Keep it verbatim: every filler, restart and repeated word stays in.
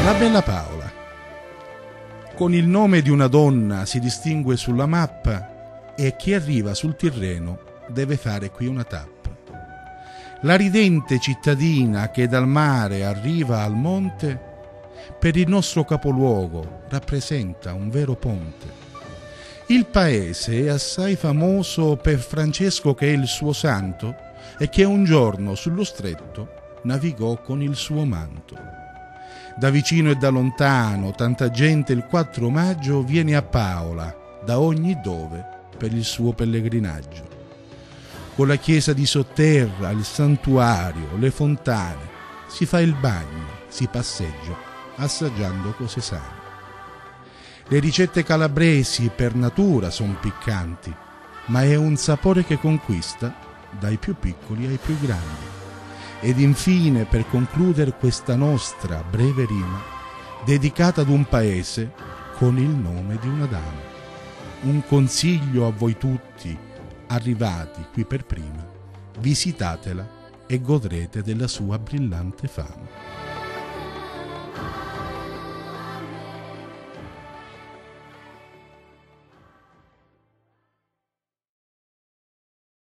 La bella Paola. Con il nome di una donna si distingue sulla mappa e chi arriva sul Tirreno deve fare qui una tappa. La ridente cittadina che dal mare arriva al monte, per il nostro capoluogo rappresenta un vero ponte. Il paese è assai famoso per Francesco che è il suo santo e che un giorno sullo stretto navigò con il suo manto. Da vicino e da lontano tanta gente il quattro maggio viene a Paola da ogni dove per il suo pellegrinaggio. Con la chiesa di sotterra, il santuario, le fontane, si fa il bagno, si passeggia, assaggiando cose sane. Le ricette calabresi per natura son piccanti, ma è un sapore che conquista dai più piccoli ai più grandi. Ed infine, per concludere questa nostra breve rima, dedicata ad un paese con il nome di una dama. Un consiglio a voi tutti, arrivati qui per prima, visitatela e godrete della sua brillante fama.